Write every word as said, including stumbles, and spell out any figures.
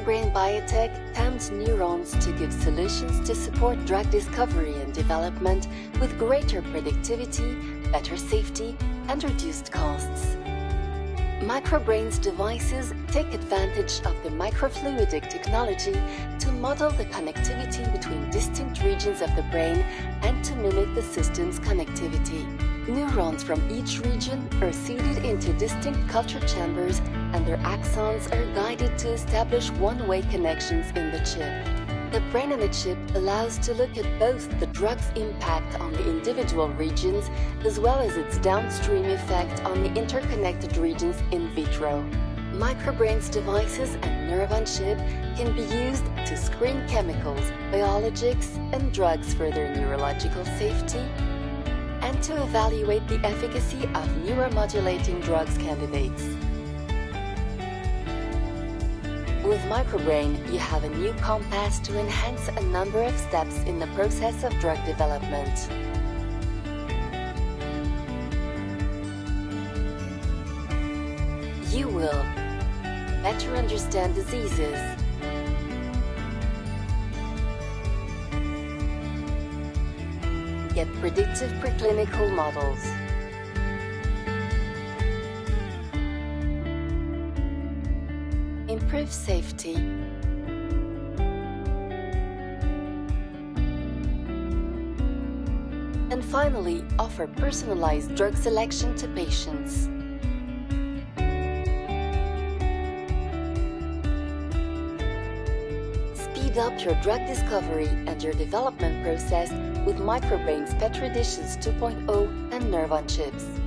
MicroBrain Biotech founds neurons to give solutions to support drug discovery and development with greater productivity, better safety, and reduced costs. MicroBrain's devices take advantage of the microfluidic technology to model the connectivity between distinct regions of the brain and to mimic the system's connectivity. Neurons from each region are seeded into distinct culture chambers, and their axons are guided to establish one-way connections in the chip. The brain on a chip allows to look at both the drug's impact on the individual regions as well as its downstream effect on the interconnected regions in vitro. MicroBrain's devices and neuron chip can be used to screen chemicals, biologics, and drugs for their neurological safety, and to evaluate the efficacy of neuromodulating drugs candidates. With MicroBrain, you have a new compass to enhance a number of steps in the process of drug development. You will better understand diseases, get predictive preclinical models, improve safety, and finally offer personalized drug selection to patients. Speed up your drug discovery and your development process with MicroBrain's Petri Dishes two point oh and neuron chips.